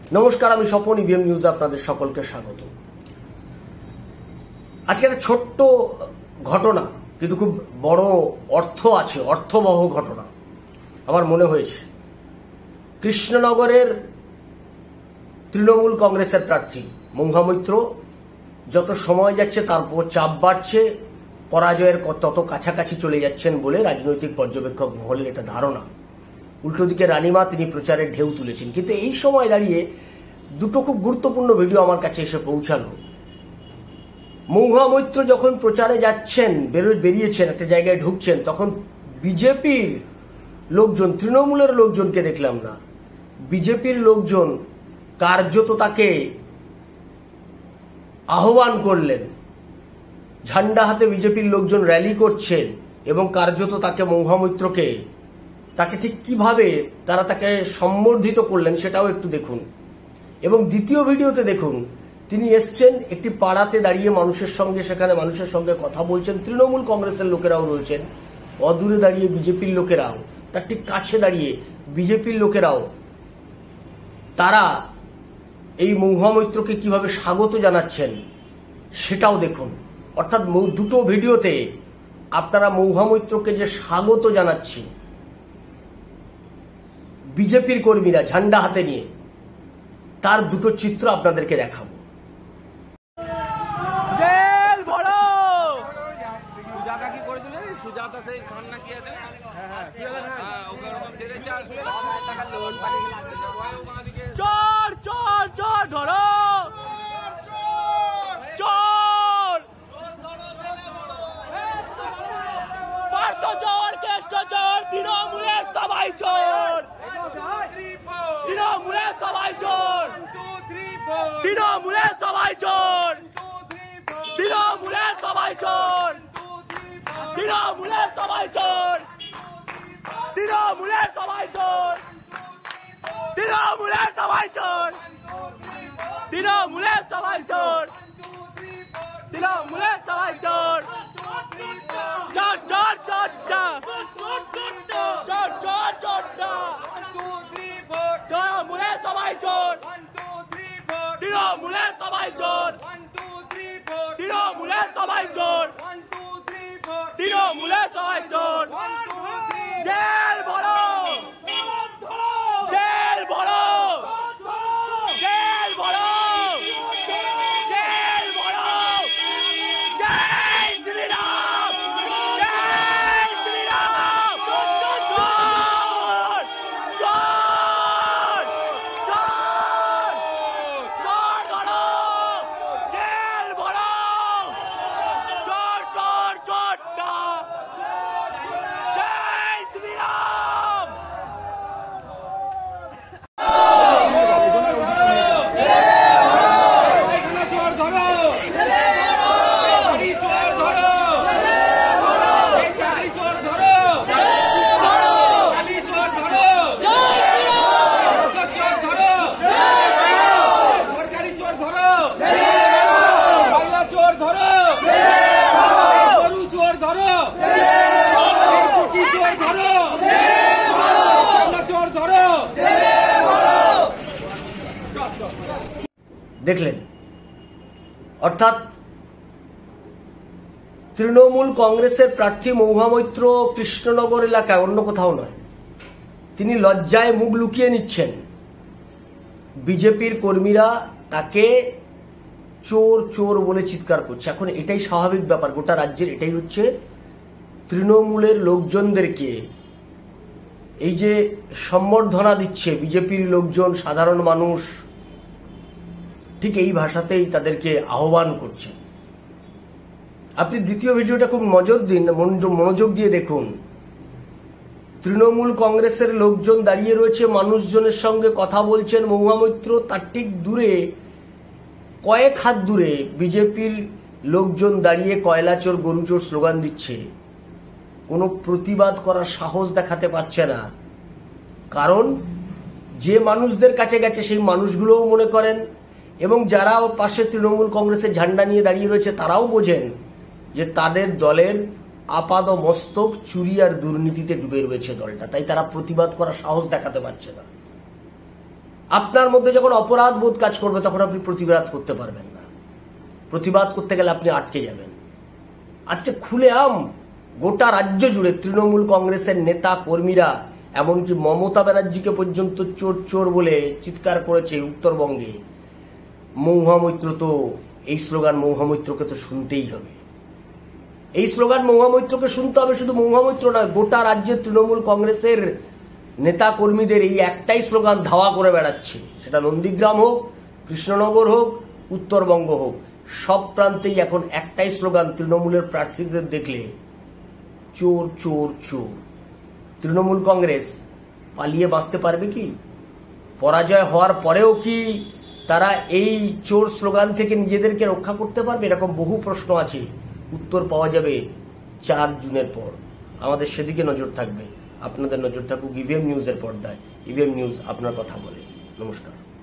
নমস্কার, আমি স্বপন, ইভিএম নিউজে আপনাদের সকলকে স্বাগত। আজকে একটা ছোট্ট ঘটনা, কিন্তু খুব বড় অর্থ আছে, অর্থবহ ঘটনা আমার মনে হয়েছে। কৃষ্ণনগরের তৃণমূল কংগ্রেসের প্রার্থী মহুয়া মৈত্র যত সময় যাচ্ছে তার উপর চাপ বাড়ছে, পরাজয়ের তত কাছাকাছি চলে যাচ্ছেন বলে রাজনৈতিক পর্যবেক্ষক মহলের এটা ধারণা। উল্টো দিকে রানিমা, তিনি প্রচারের ঢেউ তুলেছেন। কিন্তু এই সময় দাঁড়িয়ে দুটো খুব গুরুত্বপূর্ণ ভিডিও আমার কাছে এসে পৌঁছালো। মহুয়া মৈত্র যখন প্রচারে যাচ্ছেন, বেরিয়েছেন, একটা জায়গায় ঢুকছেন, তখন বিজেপির লোকজন, তৃণমূলের লোকজনকে দেখলাম না, বিজেপির লোকজন কার্যত তাকে আহ্বান করলেন। ঝান্ডা হাতে বিজেপির লোকজন র্যালি করছেন এবং কার্যত তাকে, মহুয়া মৈত্রকে, তাকে ঠিক কিভাবে তারা তাকে সম্বর্ধিত করলেন সেটাও একটু দেখুন। এবং দ্বিতীয় ভিডিওতে দেখুন, তিনি এসছেন একটি পাড়াতে দাঁড়িয়ে মানুষের সঙ্গে, সেখানে মানুষের সঙ্গে কথা বলছেন। তৃণমূল কংগ্রেসের লোকেরাও রয়েছেন, অদূরে দাঁড়িয়ে বিজেপির লোকেরাও, তার ঠিক কাছে দাঁড়িয়ে বিজেপির লোকেরাও, তারা এই মহুয়া মৈত্রকে কিভাবে স্বাগত জানাচ্ছেন সেটাও দেখুন। অর্থাৎ দুটো ভিডিওতে আপনারা মহুয়া মৈত্রকে যে স্বাগত জানাচ্ছে বিজেপির কর্মীরা ঝান্ডা হাতে নিয়ে, তার দুটো চিত্র আপনাদেরকে দেখাবো। দেখলেন, অর্থাৎ তৃণমূল কংগ্রেসের প্রার্থী মহুয়া মৈত্র কৃষ্ণনগর এলাকায়, অন্য কোথাও নয়, তিনি লজ্জায় মুখ লুকিয়ে নিচ্ছেন। বিজেপির কর্মীরা তাকে চোর চোর বলে চিৎকার করছে। এখন এটাই স্বাভাবিক ব্যাপার, গোটা রাজ্যের এটাই হচ্ছে। তৃণমূলের লোকজনদেরকে এই যে সম্বর্ধনা দিচ্ছে বিজেপির লোকজন, সাধারণ মানুষ, ঠিক এই ভাষাতেই তাদেরকে আহ্বান করছে। আপনি দ্বিতীয় ভিডিওটা খুব মনোযোগ দিয়ে দেখুন। তৃণমূল কংগ্রেসের লোকজন দাঁড়িয়ে রয়েছে, মানুষজনের সঙ্গে কথা বলছেন। মহুয়া মৈত্র তার ঠিক দূরে, কয়েক হাত দূরে বিজেপির লোকজন দাঁড়িয়ে কয়লা চোর, গরু চোর স্লোগান দিচ্ছে। কোনো প্রতিবাদ করার সাহস দেখাতে পারছে না, কারণ যে মানুষদের কাছে গেছে সেই মানুষগুলোও মনে করেন, এবং যারা ওর পাশে তৃণমূল কংগ্রেসের ঝান্ডা নিয়ে দাঁড়িয়ে রয়েছে তারাও বোঝেন যে তাদের দলের আপাদ মস্তক চুরি আর দুর্নীতিতে ডুবে রয়েছে দলটা, তাই তারা প্রতিবাদ করার সাহস দেখাতে পারছে না। আপনার মধ্যে যখন অপরাধ বোধ কাজ করবে তখন আপনি প্রতিবাদ করতে পারবেন না। প্রতিবাদ করতে গেলে আপনি আটকে যাবেন। আজকে খুলেআম গোটা রাজ্য জুড়ে তৃণমূল কংগ্রেসের নেতা কর্মীরা, এমনকি মমতা ব্যানার্জিকে পর্যন্ত চোর চোর বলে চিৎকার করেছে উত্তরবঙ্গে। মহুয়া মৈত্র তো এই স্লোগান, মহুয়া মৈত্রকে তো শুনতেই হবে। এই স্লোগান মহুয়া মৈত্রকে শুনতে হবে। শুধু মহুয়া মৈত্র নয়, গোটা রাজ্যের তৃণমূল কংগ্রেসের নেতা কর্মীদের এই একটাই স্লোগান ধাওয়া করে বেড়াচ্ছে। সেটা নন্দীগ্রাম হোক, কৃষ্ণনগর হোক, উত্তরবঙ্গ হোক, সব প্রান্তেই এখন একটাই স্লোগান তৃণমূলের প্রার্থীদের দেখলে, চোর চোর চোর। তৃণমূল কংগ্রেস পালিয়ে বাঁচতে পারবে কি? পরাজয় হওয়ার পরেও কি তারা এই চোর স্লোগান থেকে নিজেদেরকে রক্ষা করতে পারবে? এরকম বহু প্রশ্ন আছে, উত্তর পাওয়া যাবে 4 জুনের পর। আমাদের সেদিকে নজর থাকবে। আপনাদের নজর থাকুক ইভিএম নিউজের পর্দায়। ইভিএম নিউজ আপনার কথা বলে। নমস্কার।